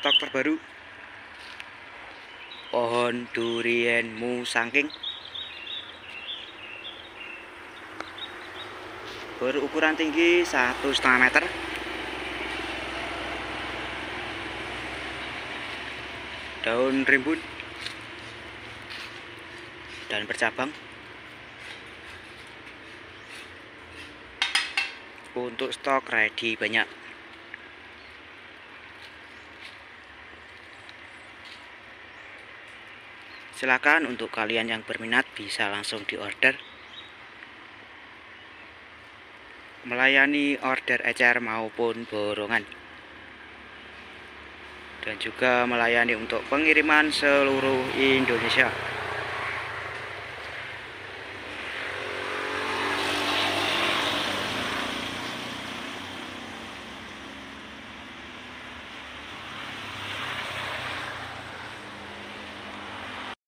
stok terbaru pohon durian musangking berukuran tinggi 1,5 meter, daun rimbun dan bercabang. Untuk stok ready banyak. Silakan untuk kalian yang berminat bisa langsung diorder. Melayani order ecer maupun borongan. Dan juga melayani untuk pengiriman seluruh Indonesia.